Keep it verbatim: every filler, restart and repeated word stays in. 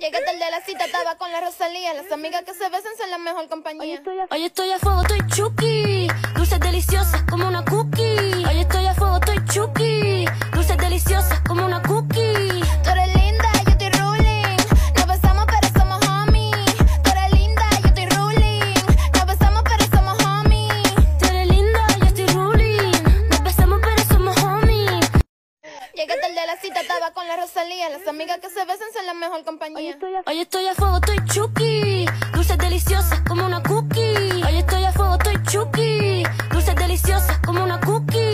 Llegué tarde a la cita, estaba con la Rosalía. Las amigas que se besan son la mejor compañía. Hoy estoy a, Hoy estoy a fuego, estoy chuki. Dulces deliciosas como una cookie. Hoy estoy a fuego, estoy chuki. Dulces deliciosas como una cookie. Tú eres linda, yo estoy ruling. Nos besamos pero somos homies. Tú eres linda, yo estoy ruling. Nos besamos pero somos homies. Tú eres linda, yo estoy ruling. Nos besamos pero somos homies. Llegué tarde a la cita, estaba con la Rosalía. Las amigas que se besan son la mejor compañía. Hoy estoy a, Hoy estoy a fuego, estoy chuki. Dulces deliciosas como una cookie. Hoy estoy a fuego, estoy chuki. Dulces deliciosas como una cookie.